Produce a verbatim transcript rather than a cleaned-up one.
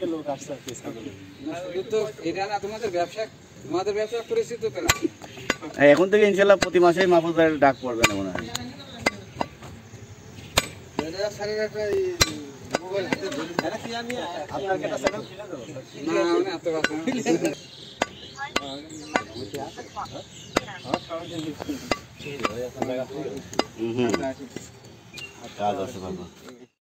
থেকে লোক আসছে না শুধু তো এটা না তোমাদের ব্যবসা তোমাদের ব্যবসা করেছি তো তাহলে এখন থেকে ইনশাআল্লাহ প্রতি মাসেই মাহফুজ ভাইয়ের ডাক পড়বে না মনে হয় এটা স্যারের একটা মোবাইল হাতে ধরে এটা কি আমি আপনার কাছে সেকেন্ড কিনে দেব না মানে এত কথা হুম হুম কাজ আছে বাবা